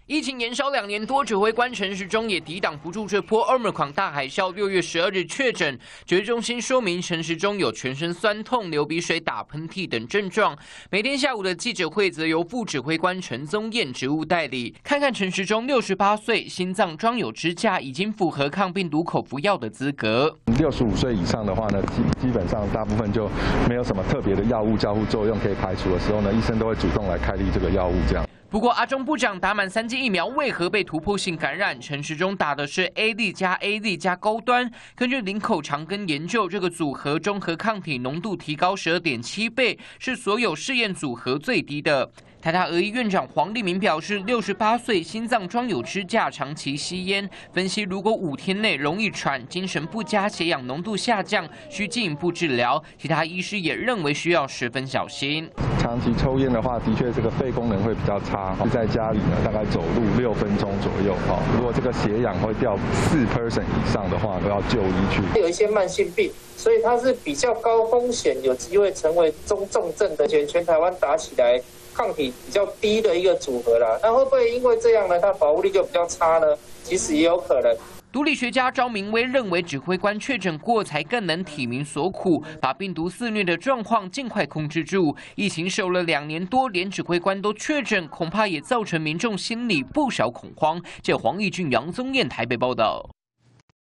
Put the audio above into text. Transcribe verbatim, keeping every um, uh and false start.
疫情延烧两年多，指挥官陈时中也抵挡不住这波 Omicron 大海啸。六月十二日确诊，指挥中心说明陈时中有全身酸痛、流鼻水、打喷嚏等症状。每天下午的记者会则由副指挥官陈宗彦职务代理。看看陈时中，六十八岁，心脏装有支架，已经符合抗病毒口服药的资格。 六十五岁以上的话呢，基基本上大部分就没有什么特别的药物交互作用可以排除的时候呢，医生都会主动来开立这个药物这样。 不过，阿中部长打满三剂疫苗，为何被突破性感染？陈时中打的是 A Z 加 A Z 加高端。根据林口长庚研究，这个组合中和抗体浓度提高十二点七倍，是所有试验组合最低的。 台大儿医院长黄立明表示，六十八岁，心脏装有支架，长期吸烟。分析如果五天内容易喘、精神不佳、血氧浓度下降，需进一步治疗。其他医师也认为需要十分小心。 长期抽烟的话，的确这个肺功能会比较差。在家里呢，大概走路六分钟左右哈。如果这个血氧会掉四 percent 以上的话，都要就医去。 有一些慢性病，所以它是比较高风险，有机会成为中重症的。全全台湾打起来。 抗体比较低的一个组合啦，那会不会因为这样呢，它保护力就比较差呢？其实也有可能。 毒理学家赵明威认为，指挥官确诊过才更能体民所苦，把病毒肆虐的状况尽快控制住。疫情守了两年多，连指挥官都确诊，恐怕也造成民众心里不少恐慌。这黄义俊、杨宗彦台北报道。